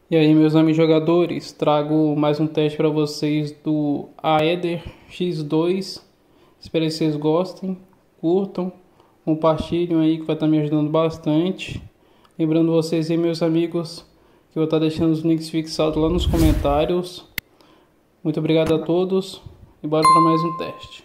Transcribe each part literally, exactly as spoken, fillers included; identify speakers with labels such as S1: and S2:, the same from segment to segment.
S1: E aí, meus amigos jogadores, trago mais um teste para vocês do Aether X dois. Espero que vocês gostem, curtam, compartilhem aí que vai estar me ajudando bastante. Lembrando vocês aí, meus amigos, que eu vou estar deixando os links fixados lá nos comentários. Muito obrigado a todos e bora para mais um teste.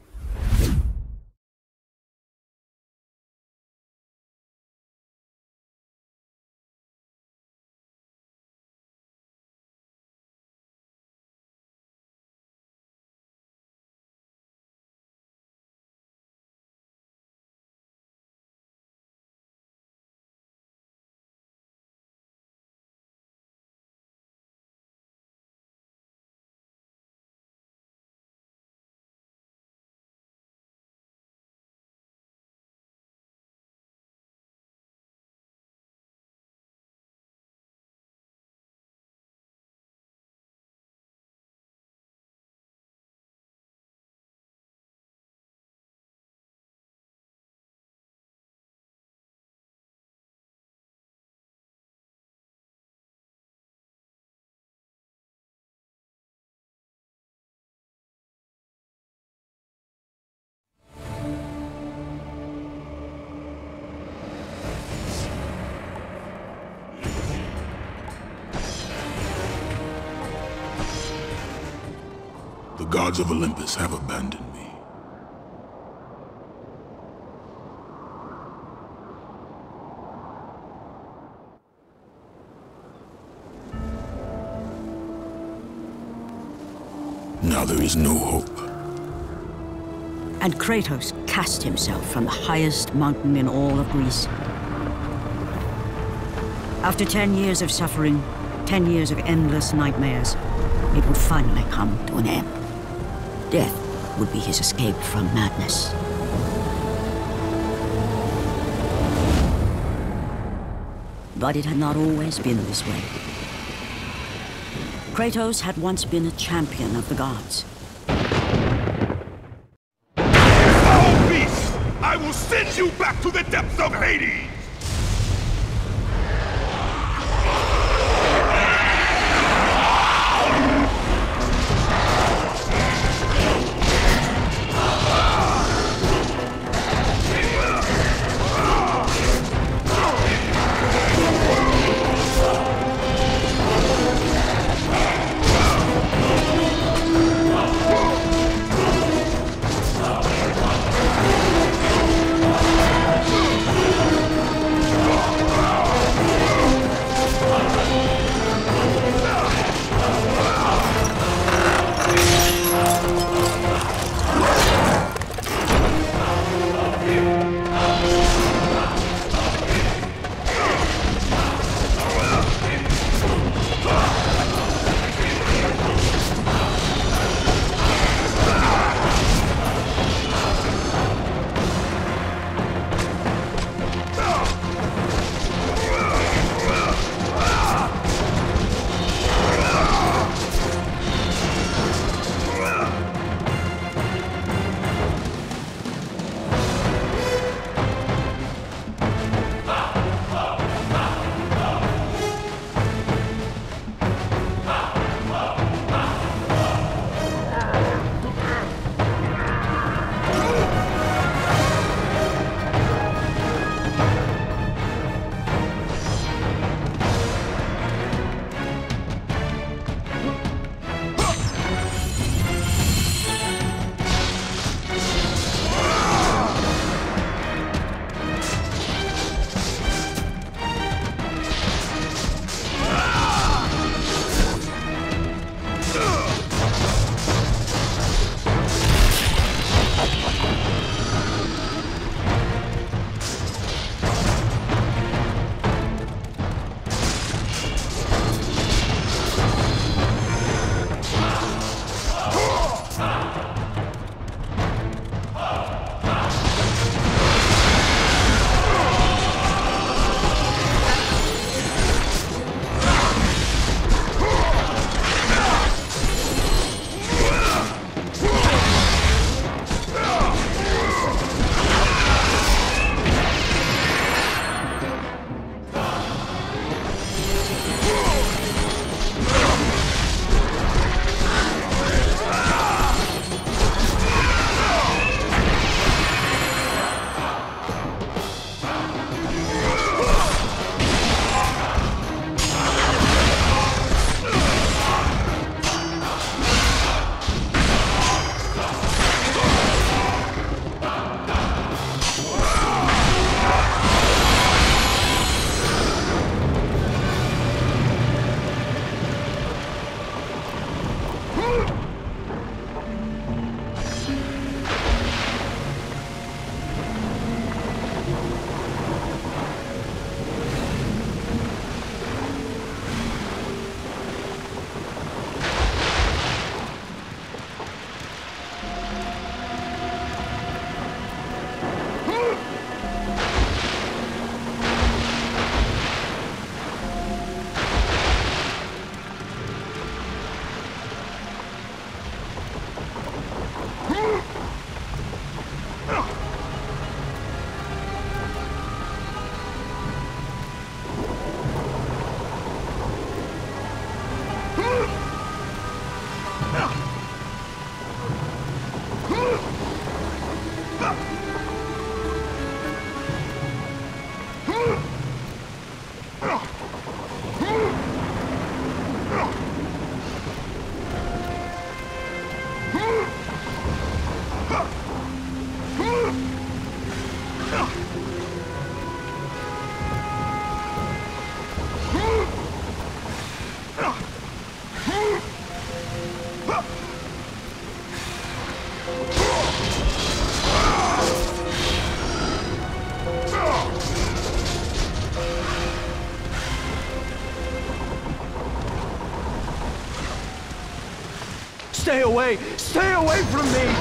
S2: The gods of Olympus have abandoned me. Now there is no hope.
S3: And Kratos cast himself from the highest mountain in all of Greece. After ten years of suffering, ten years of endless nightmares, it would finally come to an end. Death would be his escape from madness. But it had not always been this way. Kratos had once been a champion of the gods.
S4: Foul beast! I will send you back to the depths of Hades!
S5: Stay away! Stay away from me!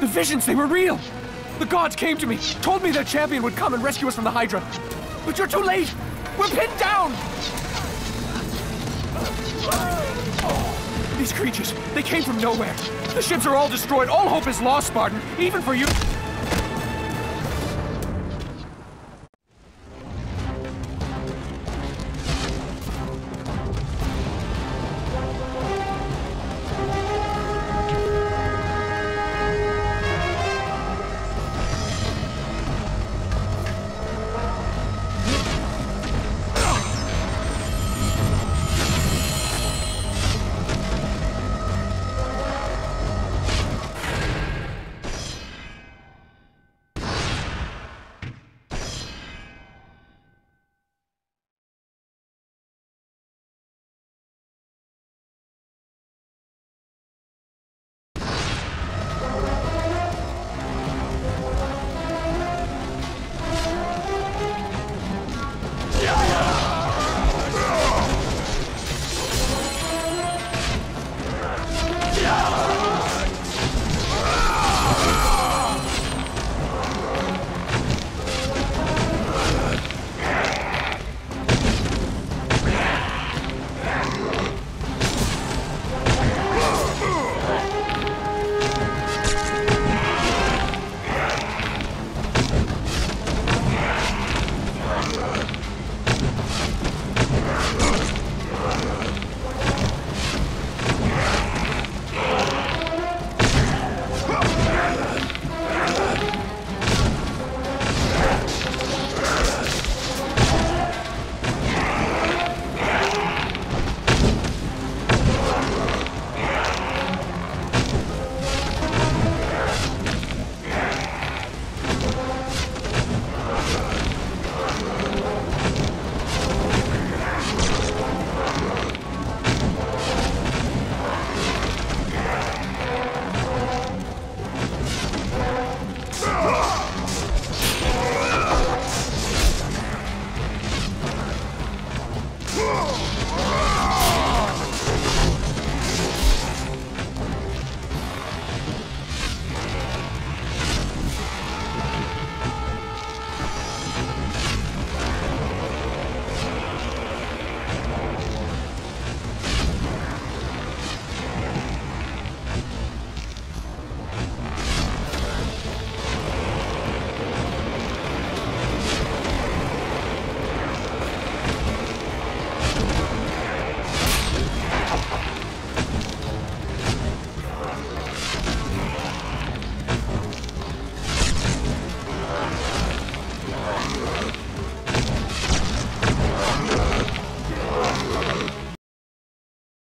S5: visions, they were real! The gods came to me, told me their champion would come and rescue us from the Hydra. But you're too late! We're pinned down! These creatures, they came from nowhere. The ships are all destroyed. All hope is lost, Spartan. Even for you.